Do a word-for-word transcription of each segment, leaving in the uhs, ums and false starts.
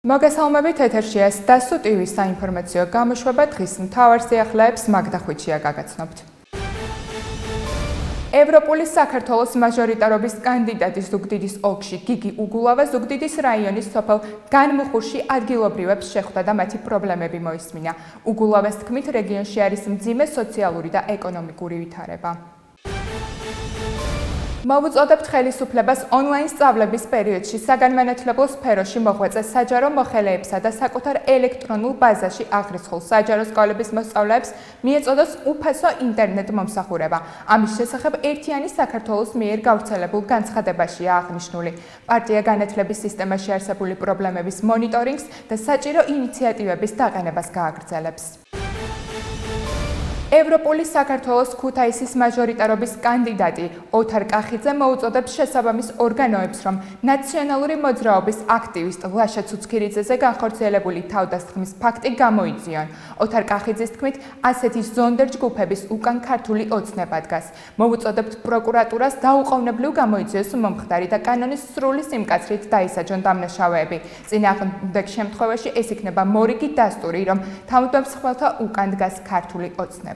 მოგესალმებით ეთერშია დასუ ტივის საინფორმაციო გამოშვება დღის მთავარ სიახლეებს მაგდა ხვიჩია გაგაცნობთ. ევროპული საქართველოს მაჟორიტარობის კანდიდატი ზუგდიდის ოლქში გიგი უგულავა ზუგდიდის რაიონის სოფელ განმუხურში ადგილობრივებს შეხვდა და მათი პრობლემები მოისმინა. უგულავას თქმით, რეგიონში არის მძიმე სოციალური და ეკონომიკური ვითარება. მოვუწოდებთ ხელისუფლებას ონლაინ სწავლების პერიოდში საგანმანათლებლო სფეროში მოღვაწე საჯარო მოხელეებსა და საკუთარ ელექტრონულ ბაზაში აღრიცხულ საჯარო სკოლების მოსწავლეებს მიეწოდოს უფასო ინტერნეტ მომსახურება. ამის შესახებ ერთიანი საქართველოს მიერ გავრცელებულ განცხადებაშია აღნიშნული. პარტია განათლების სისტემაში არსებული პრობლემების მონიტორინგს და საჭირო ინიციატივების დაყენებას გააგრძელებს. ევროპული საქართველოს ქუთაისის მაჟორიტარობის კანდიდატი ოთარ კახიძე მოუწოდებს შესაბამის ორგანოებს, რომ ნაციონალური მოძრაობის აქტივისტ ლაშა ცუცქირიძეზე განხორციელებული თავდასხმის ფაქტი გამოიძიონ. ოთარ კახიძის თქმით, ასეთი ზონდერ ჯგუფების უკან ქართული ოცნება დგას. მოუწოდებთ პროკურატურას დაუყოვნებლივ გამოიძიოს მომხდარი და კანონის სრული სიმკაცრით დაისაჯონ დამნაშავეები. წინააღმდეგ შემთხვევაში ეს იქნება მორიგი დასტური, რომ თავმჯდომარეთა უკან დგას ქართული ოცნება.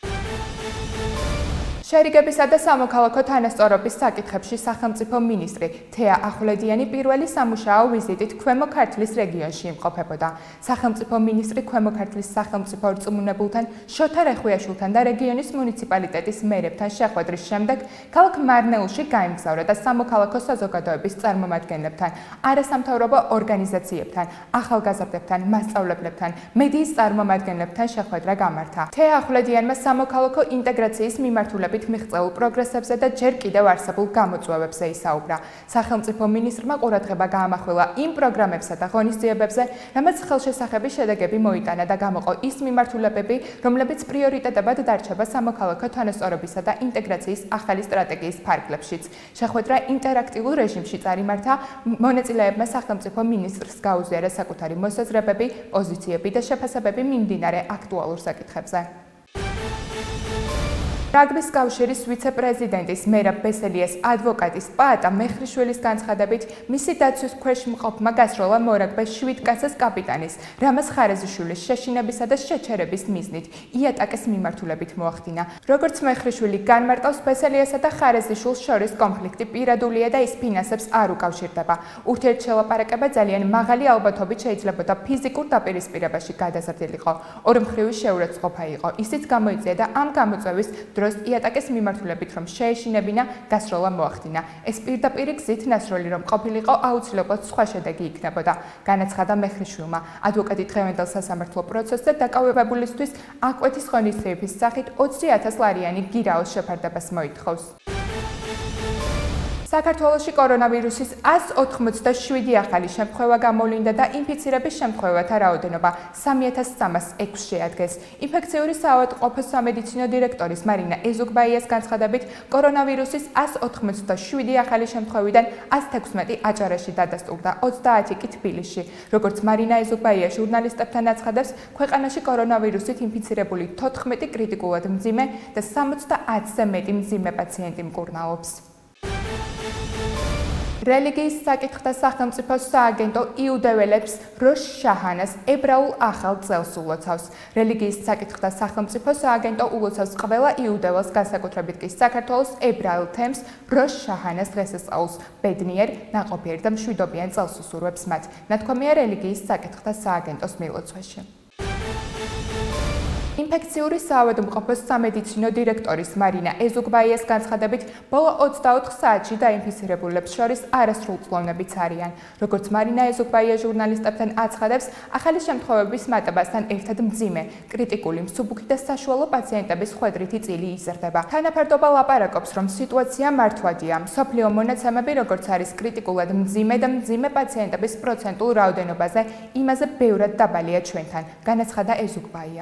შერიგებისა და სამოქალაქო თანასწორობის საკითხებში სახელმწიფო მინისტრი თეა ახვლედიანი პირველი სამუშაო ვიზიტით ქვემო ქართლის რეგიონში იმყოფებოდა. სახელმწიფო მინისტრი ქვემო ქართლის სახელმწიფო რწმუნებულთან შოთა რეხვიაშვილთან და რეგიონის მუნიციპალიტეტის მერებთან შეხვედრის შემდეგ ქალაქ მარნეულში გაემგზავრა და სამოქალაქო საზოგადოების წარმომადგენლებთან, არასამთავრობო ორგანიზაციებთან, ახალგაზრდებთან, მასწავლებლებთან, მედიის წარმომადგენლებთან შეხვედრა გამართა. თეა ახვლედიანმა სამოქალაქო ინტეგრაციის მიმართულებით მიღწეულ პროგრესებზე და ჯერ კიდევ არსებულ გამოწვევებზე ისაუბრა. სახელმწიფო მინისტრმა ყურადღება გაამახვილა იმ პროგრამებსა და ღონისძიებებზე, რამაც ხელშესახები შედეგები მოიტანა და გამოყო ის მიმართულებები, რომლებიც პრიორიტეტებად დარჩება სამოქალაქო თანასწორობისა და ინტეგრაციის ახალი სტრატეგიის ფარგლებშიც. შეხვედრა ინტერაქტიულ რეჟიმში წარიმართა, მონაწილეებმა სახელმწიფო მინისტრს გაუზიარა საკუთარი მოსაზრებები, პოზიციები და შეფასებები მიმდინარე აქტუალურ საკითხებზე. რაგბის კავშირის ვიცე-პრეზიდენტის მერაბ ბესელიეს ადვოკატის პაატა მეხრიშვილის განცხადებით, მისი დაცვის ქვეშ მყოფმა გასროლა მორაგბე შვიდ კაცის კაპიტანის რამაზ ხარეზიშვილის შეშინებისა და შეჩერების მიზნით იატაკის მიმართულებით მოახდინა. როგორც მეხრიშვილი განმარტავს, ბესელიესა და ხარეზიშვილს შორის კონფლიქტი პირადულია და ის ფინანსებს არ უკავშირდება. ურთიერთშელაპარაკება ძალიან მაღალი ალბათობით შეიძლებოდა ფიზიკურ დაპირისპირებაში გადაზრდილიყო. ორმხრივი შეურაცხყოფა იყო. ისიც გამოიწვია და ამ გამოწვევის დროს იატაკის მიმართულებით რომ შეეშინებინა, გასროლა მოახდინა. ეს პირდაპირი გზით ნასროლი რომ ყოფილიყო, აუცილებლად სხვა შედეგი იქნებოდა. განაცხადა მეხრიშვილმა. ადვოკატი დღევანდელ სასამართლო პროცესზე დაკავებულისთვის აკვეთის ღონისძიების სახით ოცი ათას ლარიანი გირაოს შეფარდებას მოითხოვს. საქართველოში კორონავირუსის ასს ოთხმოცდაშვიდი ახალი შემთხვევა გამოვლინდა და ინფიცირების შემთხვევათა რაოდენობა სამი ათას სამას ექვსს შეადგენს. ინფექციური საავადმყოფოს სამედიცინო დირექტორის მარინა ეზუგბაიას განცხადებით, კორონავირუსის ასს ოთხმოცდაშვიდი ახალი შემთხვევიდან ასს თექვსმეტი აჭარაში დადასტურდა, ოცდაათი კი თბილისში. როგორც მარინა ეზუგბაია ჟურნალისტებთან აცხადებს, ქვეყანაში კორონავირუსით ინფიცირებული თოთხმეტი კრიტიკულად მძიმე და სამოცდაათზე მეტი მძიმე პაციენტი მკურნალობს. რელიგიის საკითხთა სახელმწიფო სააგენტო იუდეველებს როშ შაჰანას ებრაულ ახალ წელს ულოცავს. რელიგიის საკითხთა სახელმწიფო სააგენტო ულოცავს ყველა იუდეველს, განსაკუთრებით კი საქართველოს ებრაულ თემს როშ შაჰანას დღესასწაულს, ბედნიერ, ნაყოფიერ და მშვიდობიან წელს უსურვებს მათ. ნათქვამია რელიგიის საკითხთა სააგენტოს მილოცვაში. ინფექციური საავადმყოფოს სამედიცინო დირექტორის მარინა ეზუგბაიას განცხადებით, ბოლო ოცდაოთხ საათში დაინფიცირებულებს შორის არასრულწლოვნებიც არიან. როგორც მარინა ეზუგბაია ჟურნალისტებთან აცხადებს, ახალი შემთხვევების მატებასთან ერთად მძიმე, კრიტიკული, მსუბუქი და საშუალო პაციენტების ხვედრითი წილი იზრდება. თანაფარდობა ლაპარაკობს, რომ სიტუაცია მართვადია. მსოფლიო მონაცემები, როგორც არის კრიტიკულად მძიმე და მძიმე პაციენტების პროცენტულ რაოდენობაზე, იმაზე ბევრად დაბალია ჩვენთან, განაცხადა ეზუგბაია.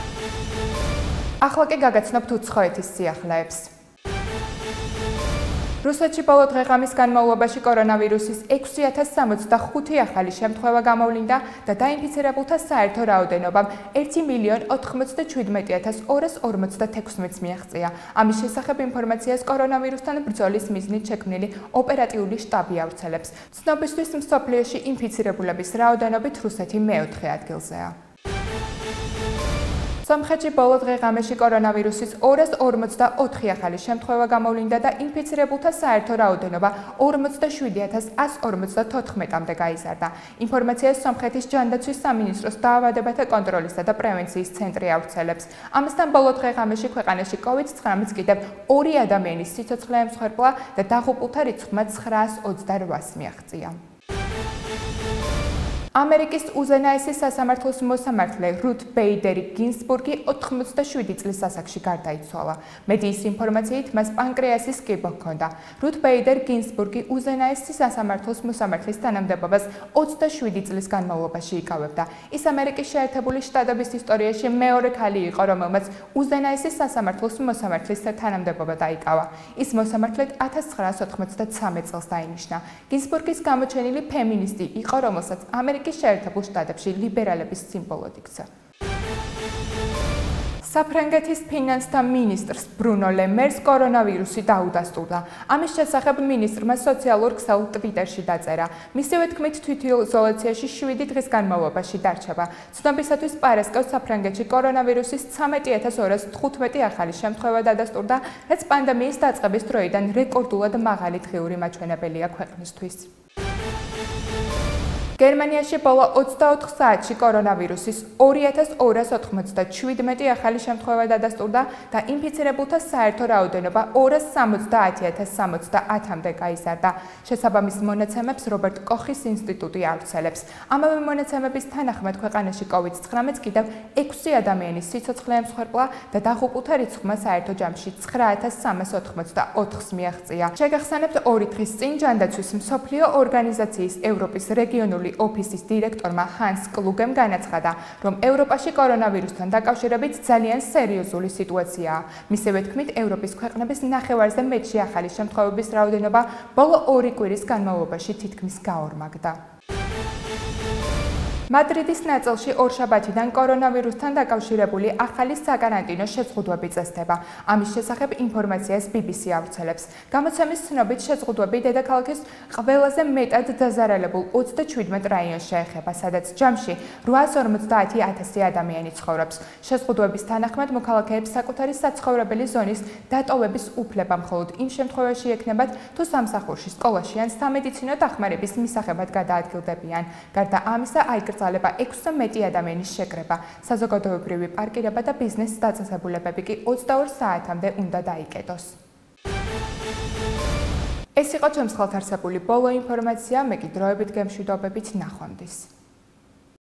ახლა კი გაგაცნობთ უცხოეთის სიახლეებს. რუსეთში ბოლო დღე-ღამის განმავლობაში კორონავირუსის ექვსი ათას სამოცდახუთი ახალი შემთხვევა გამოვლინდა და დაინფიცირებულთა საერთო რაოდენობამ ერთი მილიონ ოთხმოცდაჩვიდმეტი ათას ორას ორმოცდათექვსმეტს მიაღწია. ამის შესახებ ინფორმაციას კორონავირუსთან ბრძოლის მიზნით შექმნილი ოპერატიული შტაბი ავრცელებს. ცნობისთვის მსოფლიოში ინფიცირებულების რაოდენობით რუსეთი მეოთხე ადგილზეა. სომხეთში ბოლო დღე-ღამეში კორონავირუსის ორას ორმოცდაოთხი ახალი შემთხვევა გამოვლინდა და ინფიცირებულთა საერთო რაოდენობა ორმოცდაშვიდი ათას ას ორმოცდათოთხმეტამდე გაიზარდა. ინფორმაციას სომხეთის ჯანდაცვის სამინისტროს დაავადებათა კონტროლისა და პრევენციის ცენტრი ავრცელებს. ამასთან ბოლო დღე-ღამეში ქვეყანაში კოვიდ ცხრამეტს კიდევ ორი ადამიანის სიცოცხლე ემსხვერპლა და დაღუპულთა რიცხვმა ცხრაას ოცდარვას მიაღწია. ამერიკის უზენაესი სასამართლოს მოსამართლე რუთ ბეიდერი გინსბურგი ოთხმოცდაშვიდი წლის ასაკში გარდაიცვალა. მედიის ინფორმაციით მას პანკრეასის კიბო ჰქონდა. რუთ ბეიდერ გინსბურგი უზენაესი სასამართლოს მოსამართლის თანამდებობას ოცდაშვიდი წლის განმავლობაში იკავებდა. ის ამერიკის შეერთებული შტატების ისტორიაში მეორე ქალი იყო, რომელმაც უზენაესი სასამართლოს მოსამართლის თანამდებობა დაიკავა. ის მოსამართლედ ათას ცხრაას ოთხმოცდაცამეტ წელს დაინიშნა. გინსბურგის გამოჩენილი ფემინისტი იყო, რომელსაც ამერიკის შეერთებულ შტატებში ლიბერალების სიმბოლოდ იქცა. საფრანგეთის ფინანსთა მინისტრს ბრუნო ლე მერს კორონავირუსი დაუდასტურდა. ამის შესახებ მინისტრმა სოციალურ ქსელ ტვიტერში დაწერა. მისივე თქმით, თვითიზოლაციაში შვიდი დღის განმავლობაში დარჩება. ცნობისათვის პარასკევს საფრანგეთში კორონავირუსის ცამეტი ათას ორას თხუთმეტი ახალი შემთხვევა დადასტურდა, რაც პანდემიის დაწყების დროიდან რეკორდულად მაღალი დღიური მაჩვენებელია ქვეყნისთვის. გერმანიაში ბოლო ოცდაოთხ საათში კორონავირუსის ორი ათას ორას ოთხმოცდაჩვიდმეტი ახალი შემთხვევა დადასტურდა და ინფიცირებულთა საერთო რაოდენობა ორას სამოცდაათი ათას სამოცდაათამდე გაიზარდა. შესაბამის მონაცემებს რობერტ კოხის ინსტიტუტი ავრცელებს. ამავე მონაცემების თანახმად ქვეყანაში კოვიდ ცხრამეტს კიდევ ექვსი ადამიანის სიცოცხლე ემსხვერპლა და დაღუპულთა რიცხვმა საერთო ჯამში ცხრა ათას სამას ოთხმოცდაოთხს მიაღწია. შეგახსენებთ, ორი დღის წინ ჯანდაცვის მსოფლიო ორგანიზაციის ევროპის რეგიონული ოფისის დირექტორმა ჰანს კლუგემ განაცხადა, რომ ევროპაში კორონავირუსთან დაკავშირებით ძალიან სერიოზული სიტუაციაა. მისივე თქმით, ევროპის ქვეყნების ნახევარზე მეტში ახალი შემთხვევების რაოდენობა ბოლო ორი კვირის განმავლობაში თითქმის გაორმაგდა. მადრიდის ნაწილში ორშაბათიდან კორონავირუსთან დაკავშირებული ახალი საკარანტინო შეზღუდვები წესდება. ამის შესახებ ინფორმაციას ბი ბი სი ავრცელებს. გამოცემის ცნობით, შეზღუდვები დედაქალაქის ყველაზე მეტად დაზარალებულ ოცდაჩვიდმეტ რაიონს შეეხება, სადაც ჯამში რვაას ორმოცდაათი ათასი ადამიანი ცხოვრობს. შეზღუდვების თანახმად, მოქალაქეებს საკუთარი საცხოვრებელი ზონის დატოვების უფლება მხოლოდ იმ შემთხვევაში ექნებათ, თუ სამსახურში, სკოლაში ან სამედიცინო დახმარების მისაღებად გადაადგილდებიან. გარდა ამისა, აიგრძნობა ექვსზე მეტი ადამიანის შეკრება, საზოგადოებრივი პარკირება და ბიზნეს დაწესებულებები კი ოცდაორ საათამდე უნდა დაიკეტოს. ეს იყო ჩემს ხალხ არსებული ბოლო ინფორმაცია, მე კი დროებით გემშვიდობებით, ნახვამდის.